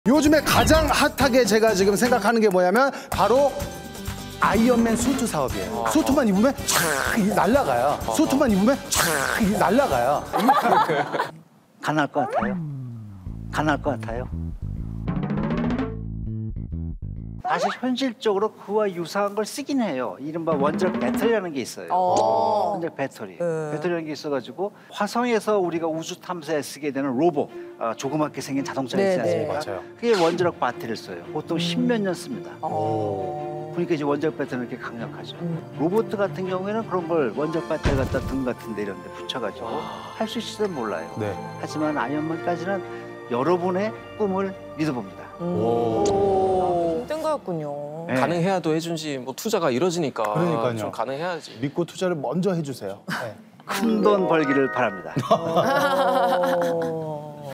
요즘에 가장 핫하게 제가 지금 생각하는 게 뭐냐면 바로 아이언맨 수트 사업이에요. 수트만 입으면 촥 날아가요. 수트만 입으면 촥 날아가요. 가능할 것 같아요. 가능할 것 같아요. 사실 현실적으로 그와 유사한 걸 쓰긴 해요. 이른바 원자력 배터리라는 게 있어요. 원자력 배터리. 배터리라는 게 있어가지고 화성에서 우리가 우주 탐사에 쓰게 되는 로봇, 조그맣게 생긴 자동차 있지 않습니까? 맞아요. 그게 원자력 배터리를 써요. 보통 10몇 년 씁니다. 그러니까 이제 원자력 배터리는 이렇게 강력하죠. 로봇 같은 경우에는 그런 걸 원자력 배터리 갖다 등 같은 데 이런 데 붙여가지고 할 수 있을지는 몰라요. 네. 하지만 아이언맨까지는 여러분의 꿈을 믿어봅니다. 뜬 거였군요. 네. 가능해야도 해준지 뭐 투자가 이뤄지니까 그러니까요. 좀 가능해야지. 믿고 투자를 먼저 해주세요. 네. 큰 돈 벌기를 바랍니다.